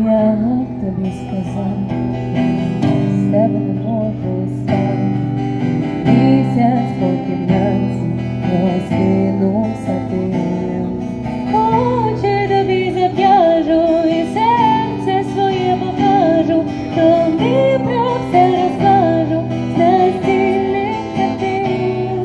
як тобі сказати, з тебе не можу стати. Місяць по кімнаті розкинувся тим. Очі тобі зав'яжу і серце своє покажу, тобі про все розкажу з настільних картин.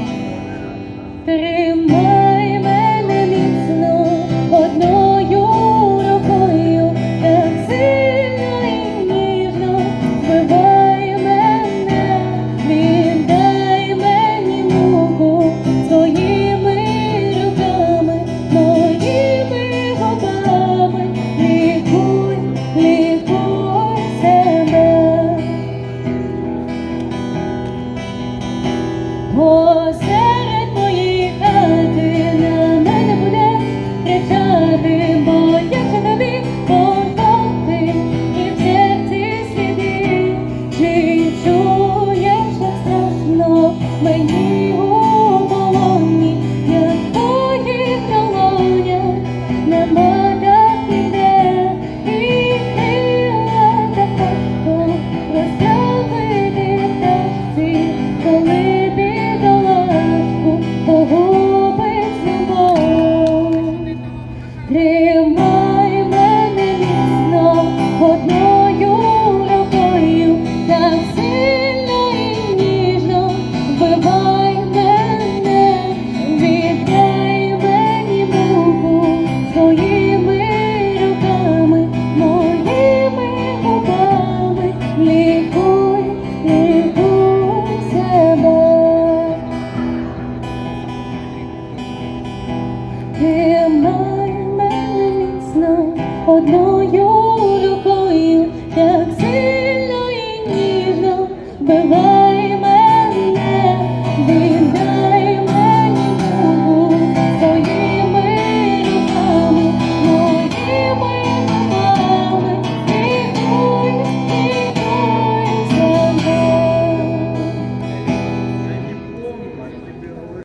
Тримай мене міцно одною рукою, так сильно і ніжно вбивай мене, віддай мені муку своїми руками, моїми губами, лікуй, лікуй себе. Посеред моєї хати на мене буде кричати, бояться тобі порвати і в серці сліди. Чи чуєш, як страшно мені у полоні, як в твоїх долонях нема так ніде, і крила так важко розправити пташці, коли бідолашку погубить любов. Тримай мене міцно одною рукою, так сильно і ніжно вбивай мене, віддай мені муку своїми руками, моїми губами, лікуй, лікуй себе. Тримай мене міцно одною рукою, так сильно і ніжно вбивай